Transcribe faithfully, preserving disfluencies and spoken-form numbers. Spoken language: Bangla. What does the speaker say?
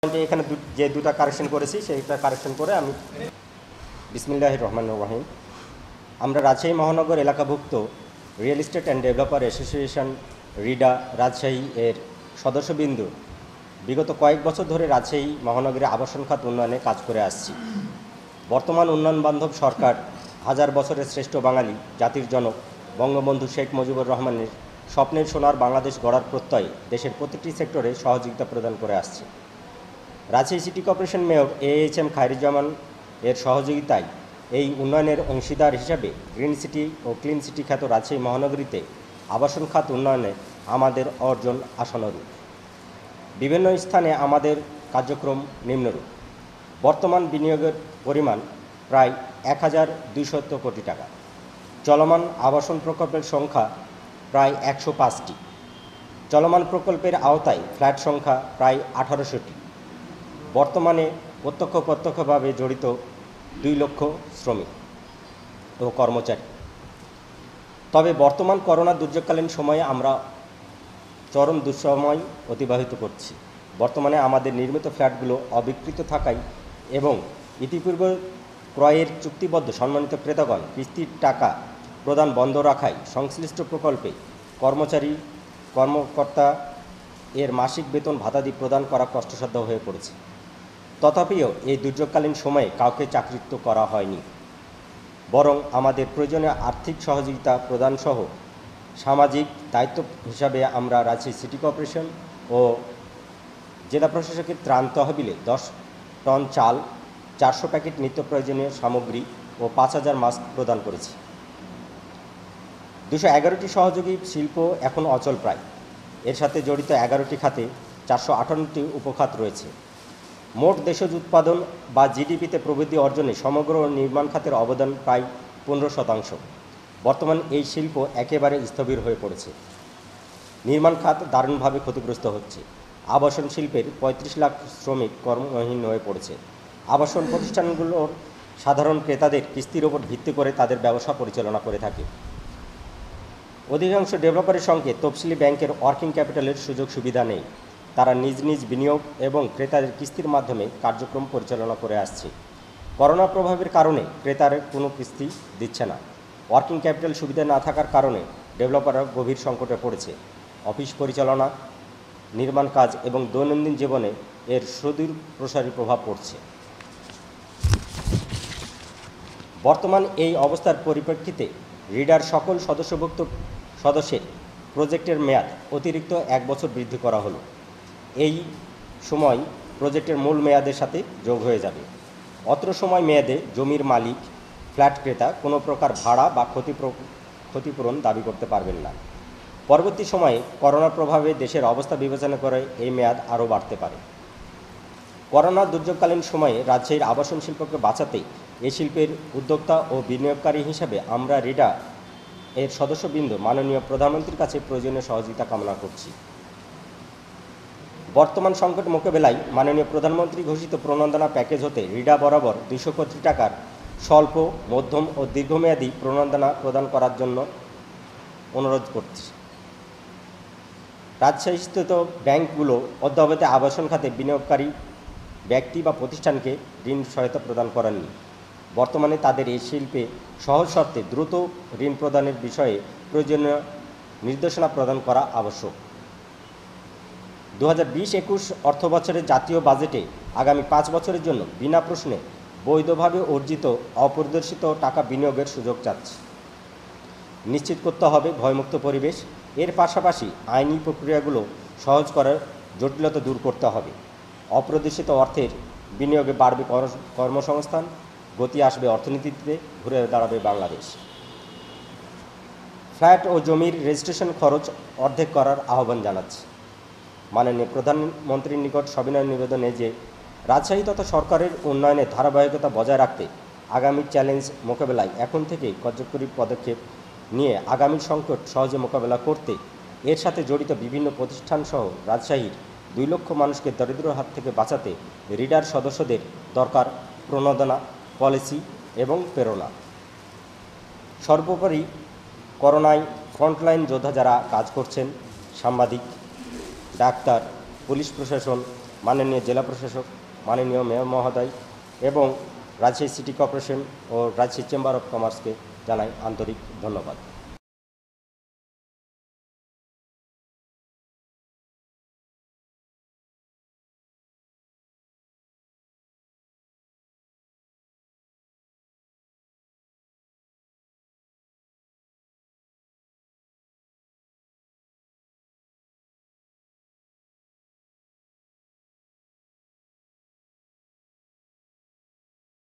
এখানে যে দুটা কারেকশন করেছি সেইটা কারেকশন করে আমি বিসমিল্লাহির রহমানির রহিম। আমরা রাজশাহী মহানগর এলাকাভুক্ত real estate and developer association REDA Rajshahi এর সদস্যবৃন্দ বিগত কয়েক বছর ধরে রাজশাহী মহানগরে আবাসন খাত উন্নয়নে কাজ করে আসছি। বর্তমান উন্নয়ন বান্ধব সরকার হাজার বছরের শ্রেষ্ঠ বাঙালি জাতির জনক বঙ্গবন্ধু শেখ মুজিবুর রহমানের স্বপ্নের সোনার বাংলাদেশ গড়ার প্রত্যয়ে দেশের প্রতিটি সেক্টরে সহযোগিতা প্রদান করে আসছে। Rajshahi city corporation mayor A H M Khairuzzaman এর সহযোগিতায় এই উন্নয়নের অংশীদার হিসাবে গ্রিন সিটি ও ক্লিন সিটি খ্যাত রাজশাহী মহানগরীতে আবাসন খাত উন্নয়নে আমাদের অর্জন আশানুরূপ। বিভিন্ন স্থানে আমাদের কার্যক্রম নিম্নরূপ। বর্তমান বিনিয়োগের পরিমাণ প্রায় এক হাজার দুইশত কোটি টাকা। চলমান আবাসন প্রকল্পের সংখ্যা প্রায় একশো পাঁচটি। চলমান প্রকল্পের আওতায় ফ্ল্যাট সংখ্যা প্রায় আঠারোশোটি। বর্তমানে প্রত্যক্ষ প্রত্যক্ষভাবে জড়িত দুই লক্ষ শ্রমিক ও কর্মচারী। তবে বর্তমান করোনা দুর্যোগকালীন সময়ে আমরা চরম দুঃসময় অতিবাহিত করছি। বর্তমানে আমাদের নির্মিত ফ্ল্যাটগুলো অবিকৃত থাকায় এবং ইতিপূর্বে ক্রয়ের চুক্তিবদ্ধ সম্মানিত ক্রেতাগণ কিস্তির টাকা প্রদান বন্ধ রাখায় সংশ্লিষ্ট প্রকল্পে কর্মচারী কর্মকর্তা এর মাসিক বেতন ভাতাদি প্রদান করা কষ্টসাধ্য হয়ে পড়েছে। তথাপিও এই দুর্যোগকালীন সময়ে কাউকে চাকরিচ্যুত করা হয়নি, বরং আমাদের প্রয়োজনীয় আর্থিক সহযোগিতা প্রদানসহ সামাজিক দায়িত্ব হিসাবে আমরা রাজশাহী সিটি কর্পোরেশন ও জেলা প্রশাসকের ত্রাণ তহবিলে দশ টন চাল, চারশো প্যাকেট নিত্য প্রয়োজনীয় সামগ্রী ও পাঁচ হাজার মাস্ক প্রদান করেছি। দুশো এগারোটি সহযোগী শিল্প এখন অচল প্রায়। এর সাথে জড়িত এগারোটি খাতে চারশো আটান্নটি উপখাত রয়েছে। মোট দেশজ উৎপাদন বা জিডিপিতে প্রবৃদ্ধি অর্জনে সমগ্র নির্মাণ খাতের অবদান প্রায় পনেরো শতাংশ। বর্তমান এই শিল্প একেবারে স্থবির হয়ে পড়েছে। নির্মাণ খাত দারুণভাবে ক্ষতিগ্রস্ত হচ্ছে। আবাসন শিল্পের পঁয়ত্রিশ লাখ শ্রমিক কর্মহীন হয়ে পড়েছে। আবাসন প্রতিষ্ঠানগুলোর সাধারণ ক্রেতাদের কিস্তির ওপর ভিত্তি করে তাদের ব্যবসা পরিচালনা করে থাকে। অধিকাংশ ডেভেলপারের সঙ্গে তফসিলি ব্যাংকের ওয়ার্কিং ক্যাপিটালের সুযোগ সুবিধা নেই। তারা নিজ নিজ বিনিয়োগ এবং ক্রেতাদের কিস্তির মাধ্যমে কার্যক্রম পরিচালনা করে আসছে। করোনা প্রভাবের কারণে ক্রেতার কোনো কিস্তি দিচ্ছে না। ওয়ার্কিং ক্যাপিটাল সুবিধা না থাকার কারণে ডেভেলপাররা গভীর সংকটে পড়েছে। অফিস পরিচালনা, নির্মাণ কাজ এবং দৈনন্দিন জীবনে এর সুদূর প্রসারী প্রভাব পড়ছে। বর্তমান এই অবস্থার পরিপ্রেক্ষিতে রিডার সকল সদস্যভুক্ত সদস্যের প্রজেক্টের মেয়াদ অতিরিক্ত এক বছর বৃদ্ধি করা হলো। এই সময় প্রজেক্টের মূল মেয়াদের সাথে যোগ হয়ে যাবে। অত্র সময় মেয়াদে জমির মালিক, ফ্ল্যাট ক্রেতা কোনো প্রকার ভাড়া বা ক্ষতি ক্ষতিপূরণ দাবি করতে পারবেন না। পরবর্তী সময়ে করোনার প্রভাবে দেশের অবস্থা বিবেচনা করে এই মেয়াদ আরও বাড়তে পারে। করোনা দুর্যোগকালীন সময়ে রাজশাহীর আবাসন শিল্পকে বাঁচাতে এই শিল্পের উদ্যোক্তা ও বিনিয়োগকারী হিসাবে আমরা রিডা এর সদস্যবৃন্দ মাননীয় প্রধানমন্ত্রীর কাছে প্রয়োজনীয় সহযোগিতা কামনা করছি। বর্তমান সংকট মোকাবেলায় মাননীয় প্রধানমন্ত্রী ঘোষিত প্রণোদনা প্যাকেজ হতে রিডা বরাবর দুইশো কোটি টাকার স্বল্প, মধ্যম ও দীর্ঘমেয়াদী প্রণোদনা প্রদান করার জন্য অনুরোধ করছি। রাজশাহীস্থিত ব্যাংকগুলো অদ্যাবধি আবাসন খাতে বিনিয়োগকারী ব্যক্তি বা প্রতিষ্ঠানকে ঋণ সহায়তা প্রদান করেননি। বর্তমানে তাদের এই শিল্পে সহজ শর্তে দ্রুত ঋণ প্রদানের বিষয়ে প্রয়োজনীয় নির্দেশনা প্রদান করা আবশ্যক। দু হাজার বিশ একুশ অর্থ বছরের জাতীয় বাজেটে আগামী পাঁচ বছরের জন্য বিনা প্রশ্নে বৈধভাবে অর্জিত অপরিদর্শিত টাকা বিনিয়োগের সুযোগ চাচ্ছে। নিশ্চিত করতে হবে ভয়মুক্ত পরিবেশ। এর পাশাপাশি আইনি প্রক্রিয়াগুলো সহজ করার জটিলতা দূর করতে হবে। অপ্রদর্শিত অর্থের বিনিয়োগে বাড়বে কর্মসংস্থান, গতি আসবে অর্থনীতিতে, ঘুরে দাঁড়াবে বাংলাদেশ। ফ্ল্যাট ও জমির রেজিস্ট্রেশন খরচ অর্ধেক করার আহ্বান জানাচ্ছে। মাননীয় প্রধানমন্ত্রীর নিকট সবিনয় নিবেদনে যে রাজশাহী তথা সরকারের উন্নয়নের ধারাবাহিকতা বজায় রাখতে আগামী চ্যালেঞ্জ মোকাবেলায় এখন থেকেই কার্যকরী পদক্ষেপ নিয়ে আগামী সংকট সহজে মোকাবেলা করতে এর সাথে জড়িত বিভিন্ন প্রতিষ্ঠানসহ রাজশাহীর দুই লক্ষ মানুষকে দরিদ্র হাত থেকে বাঁচাতে রিডার সদস্যদের দরকার প্রণোদনা, পলিসি এবং প্রেরণা। সর্বোপরি করোনায় ফ্রন্টলাইন যোদ্ধা যারা কাজ করছেন, সাংবাদিক, ডাক্তার, পুলিশ প্রশাসন মাননীয় জেলা প্রশাসক, মাননীয় মেয়র মহোদয় এবং রাজশাহী সিটি কর্পোরেশন ও রাজশাহী চেম্বার অফ কমার্সকে জানাই আন্তরিক ধন্যবাদ।